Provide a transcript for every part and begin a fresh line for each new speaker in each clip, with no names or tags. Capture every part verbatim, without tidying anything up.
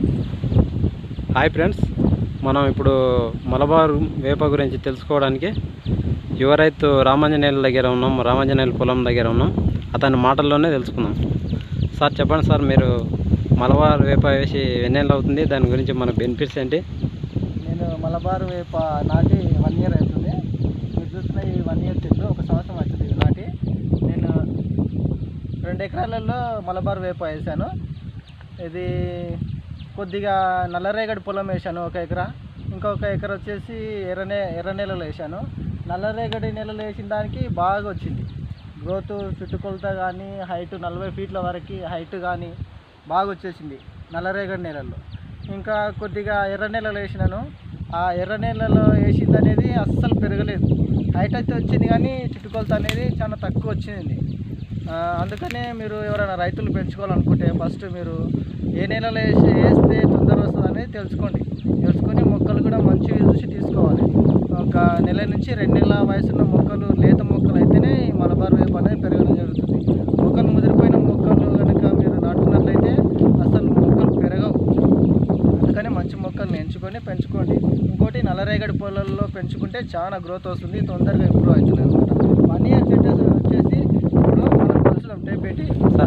Hi friends, మనం ఇప్పుడు మలబార్ వేప గురించి తెలుసుకోవడానికి యువ రైతు రామాంజనేయుల దగ్గర ఉన్నాం. రామాంజనేయుల పొలం దగ్గర ఉన్నాం. అతని మాటల్లోనే తెలుసుకుందాం. సార్ చెప్పండి సార్, మీరు మలబార్ వేప వేసి ఎన్నేళ్ళు అవుతుంది? దాని గురించి మన బెనిఫిట్స్ ఏంటి?
నేను మలబార్ వేప నాటి వన్ ఇయర్ అవుతుంది. మీరు చూసిన ఈ వన్ ఇయర్ చెట్టు ఒక సంవత్సరం అవుతుంది ఇది నాటి. నేను రెండు ఎకరాలలో మలబార్ వేప వేసాను. ఇది కొద్దిగా నల్లరేగడి పొలం వేసాను ఒక ఎకరా, ఇంకొక ఎకరా వచ్చేసి ఎర్రనే ఎర్ర నెలలో వేసాను. నల్లరేగడి నెలలో వేసిన దానికి బాగా వచ్చింది గ్రోత్, చుట్టుకొలత కానీ హైట్ నలభై ఫీట్ల వరకు హైట్ కానీ బాగా వచ్చేసింది నల్లరేగడి నెలలో. ఇంకా కొద్దిగా ఎర్ర నెలలో వేసినాను. ఆ ఎర్ర నెలలో వేసింది అనేది అస్సలు పెరగలేదు. హైట్ అయితే వచ్చింది కానీ చుట్టుకొలత అనేది చాలా తక్కువ వచ్చింది. అందుకనే మీరు ఎవరైనా రైతులు పెంచుకోవాలనుకుంటే ఫస్ట్ మీరు ఏ నెలలో వేసి వేస్తే తొందర వస్తుంది అనేది తెలుసుకోండి. తెలుసుకొని మొక్కలు కూడా మంచిగా చూసి తీసుకోవాలి. ఒక నెల నుంచి రెండు నెలల వయసున్న మొక్కలు, లేత మొక్కలు అయితేనే మలబార్ వేప అనేది పెరగడం జరుగుతుంది. మొక్కలు ముదిరిపోయిన మొక్కలు కనుక మీరు నాటుకున్నట్లయితే అసలు మొక్కలు పెరగవు. అందుకని మంచి మొక్కలను ఎంచుకొని పెంచుకోండి. ఇంకోటి నల్లరేగడి పొలాల్లో పెంచుకుంటే చాలా గ్రోత్ వస్తుంది, తొందరగా ఇంప్రూవ్ అవుతుంది అనమాట. వన్ ఇయర్ చెట్టు వచ్చేసి ఇప్పుడు మనం కొలుసులో పెట్టి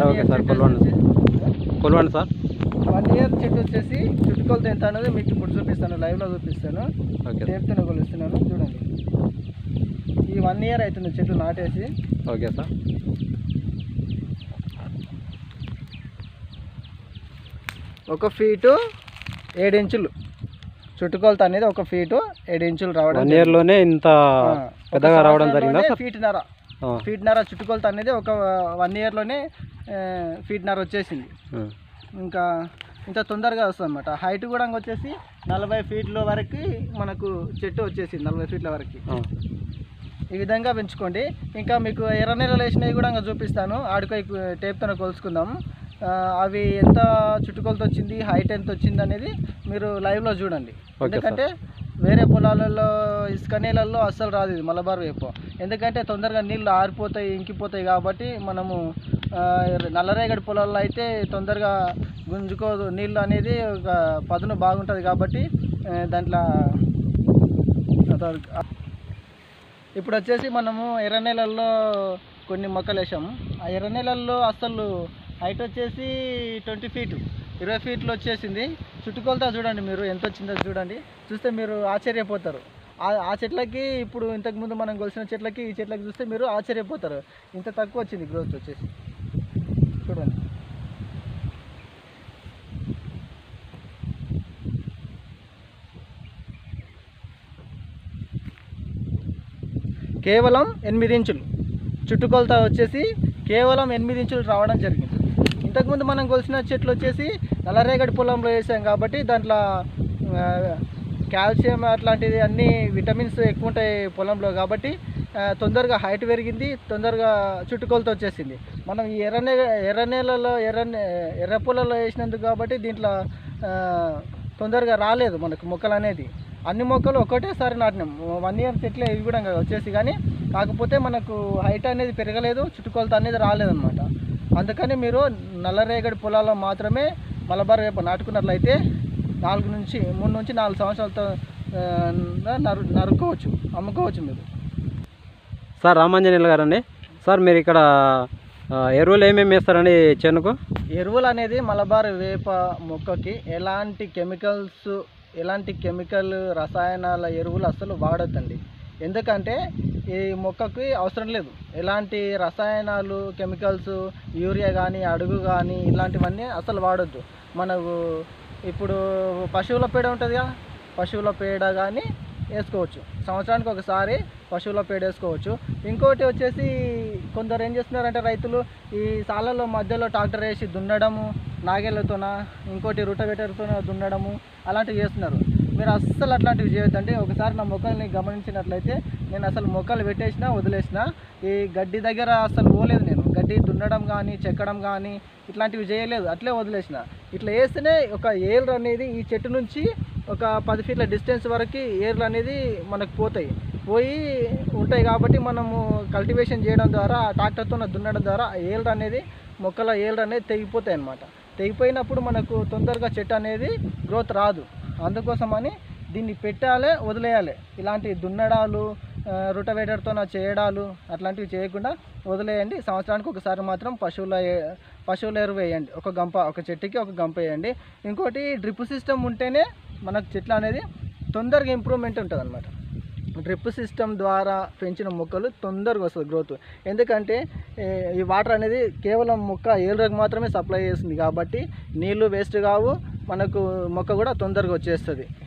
కొలవండి సార్.
వన్ ఇయర్ చెట్టు వచ్చేసి చుట్టుకొలత ఎంత అనేది మీకు ఇప్పుడు చూపిస్తాను, లైవ్లో చూపిస్తాను. టేప్తోనే కొలుస్తున్నాను చూడండి. ఈ వన్ ఇయర్ అవుతుంది చెట్టు నాటేసి.
Okay sir.
ఒక ఫీటు ఏడు ఇంచులు చుట్టుకొలత అనేది ఒక ఫీటు ఏడు ఇంచులు రావడం.
వన్ ఇయర్లోనే ఇంత పెద్దగా రావడం జరిగిందా?
ఫీట్నర ఫీట్నర చుట్టుకొలత అనేది ఒక వన్ ఇయర్లోనే ఫీట్నర వచ్చేసింది. ఇంకా ఇంత తొందరగా వస్తుంది అనమాట. హైట్ కూడా వచ్చేసి నలభై ఫీట్ల వరకు మనకు చెట్టు వచ్చేసింది, నలభై ఫీట్ల వరకు. ఈ విధంగా పెంచుకోండి. ఇంకా మీకు ఎర్ర నెలలు వేసినవి కూడా ఇంకా చూపిస్తాను. ఆడికై టేప్తో కొలుసుకుందాం. అవి ఎంత చుట్టుకొలత వచ్చింది, హైట్ ఎంత వచ్చింది అనేది మీరు లైవ్లో చూడండి. ఎందుకంటే వేరే పొలాలలో ఇసుక నీళ్ళల్లో అస్సలు రాదు ఇది మలబార్ వేప. ఎందుకంటే తొందరగా నీళ్ళు ఆరిపోతాయి, ఇంకిపోతాయి. కాబట్టి మనము నల్లరేగడి పొలాల్లో అయితే తొందరగా గుంజుకోదు నీళ్ళు అనేది, ఒక పదును బాగుంటుంది. కాబట్టి దాంట్లో ఇప్పుడు వచ్చేసి మనము ఎర్ర నెలల్లో కొన్ని మొక్కలు వేసాము. ఆ ఎర్ర నెలల్లో అసలు హైట్ వచ్చేసి ట్వంటీ ఫీటు ఇరవై ఫీట్లు వచ్చేసింది. చుట్టుకొలత చూడండి మీరు ఎంత వచ్చిందో చూడండి. చూస్తే మీరు ఆశ్చర్యపోతారు. ఆ చెట్లకి ఇప్పుడు ఇంతకుముందు మనం కొలిసిన చెట్లకి ఈ చెట్లకి చూస్తే మీరు ఆశ్చర్యపోతారు. ఇంత తక్కువ వచ్చింది గ్రోత్ వచ్చేసి చూడండి. కేవలం ఎనిమిది ఇంచులు చుట్టుకొలత వచ్చేసి కేవలం ఎనిమిది ఇంచులు రావడం జరిగింది. ఇంతకుముందు మనం కొలిసిన చెట్లు వచ్చేసి నల్లరేగడి పొలంలో వేసాం కాబట్టి దాంట్లో కాల్షియం అట్లాంటిది అన్ని విటమిన్స్ ఎక్కువ ఉంటాయి పొలంలో. కాబట్టి తొందరగా హైట్ పెరిగింది, తొందరగా చుట్టుకొలత వచ్చేసింది. మనం ఈ ఎర్ర ఎర్ర నేలలో ఎర్ర ఎర్ర పొలంలో వేసినందుకు కాబట్టి దీంట్లో తొందరగా రాలేదు మనకు మొక్కలు అనేది. అన్ని మొక్కలు ఒకటేసారి నాటినాం. వన్ ఇయర్ చెట్లే ఇవి కూడా వచ్చేసి, కానీ కాకపోతే మనకు హైట్ అనేది పెరగలేదు, చుట్టుకొలత అనేది రాలేదన్నమాట. అందుకని మీరు నల్లరేగడి పొలాల్లో మాత్రమే మలబార్ వేప నాటుకున్నట్లయితే నాలుగు నుంచి మూడు నుంచి నాలుగు సంవత్సరాలతో నరు నరుకోవచ్చు అమ్ముకోవచ్చు మీరు.
సార్ రామాంజనేయులు గారండి, సార్ మీరు ఇక్కడ ఎరువులు ఏమేమి వేస్తారండి చేనుకు?
ఎరువులు అనేది మలబార్ వేప మొక్కకి ఎలాంటి కెమికల్స్, ఎలాంటి కెమికల్ రసాయనాల ఎరువులు అసలు వాడొద్దండి. ఎందుకంటే ఈ మొక్కకి అవసరం లేదు ఎలాంటి రసాయనాలు, కెమికల్స్, యూరియా కానీ అడుగు కానీ ఇలాంటివన్నీ అసలు వాడొద్దు. మనకు ఇప్పుడు పశువుల పేడ ఉంటుంది కదా, పశువుల పేడ కానీ వేసుకోవచ్చు. సంవత్సరానికి ఒకసారి పశువుల పేడ వేసుకోవచ్చు. ఇంకోటి వచ్చేసి కొందరు ఏం చేస్తున్నారంటే రైతులు ఈ సాలలో మధ్యలో ట్రాక్టర్ వేసి దున్నడము, నాగేళ్లతోన, ఇంకోటి రూటవేటర్తో దున్నడము అలాంటివి చేస్తున్నారు. మీరు అస్సలు అట్లాంటివి చేయొద్దండి. ఒకసారి నా మొక్కల్ని గమనించినట్లయితే నేను అసలు మొక్కలు పెట్టేసినా వదిలేసిన, ఈ గడ్డి దగ్గర అసలు పోలేదు. నేను గడ్డి దున్నడం కానీ చెక్కడం కానీ ఇట్లాంటివి చేయలేదు, అట్లే వదిలేసిన. ఇట్లా వేస్తేనే ఒక ఏర్లు అనేది ఈ చెట్టు నుంచి ఒక పది ఫీట్ల డిస్టెన్స్ వరకు ఏర్లు అనేది మనకు పోతాయి పోయి ఉంటాయి. కాబట్టి మనము కల్టివేషన్ చేయడం ద్వారా, ట్రాక్టర్తో దున్నడం ద్వారా ఏర్లు అనేది మొక్కల ఏర్లు అనేది తెగిపోతాయి అన్నమాట. తెగిపోయినప్పుడు మనకు తొందరగా చెట్టు అనేది గ్రోత్ రాదు. అందుకోసమని దీన్ని పెట్టాలి, వదిలేయాలి. ఇలాంటి దున్నడాలు, రొటవేటర్తో చేయడాలు అట్లాంటివి చేయకుండా వదిలేయండి. సంవత్సరానికి ఒకసారి మాత్రం పశువుల పశువుల ఎరువు వేయండి. ఒక గంప, ఒక చెట్టుకి ఒక గంప వేయండి. ఇంకోటి డ్రిప్ సిస్టమ్ ఉంటేనే మనకు చెట్లు అనేది తొందరగా ఇంప్రూవ్మెంట్ ఉంటుంది అనమాట. డ్రిప్ సిస్టమ్ ద్వారా పెంచిన మొక్కలు తొందరగా వస్తుంది గ్రోత్. ఎందుకంటే ఈ వాటర్ అనేది కేవలం మొక్క ఏళ్ళకి మాత్రమే సప్లై చేస్తుంది కాబట్టి నీళ్ళు వేస్ట్ కావు, మనకు మొక్క కూడా తొందరగా వచ్చేస్తుంది.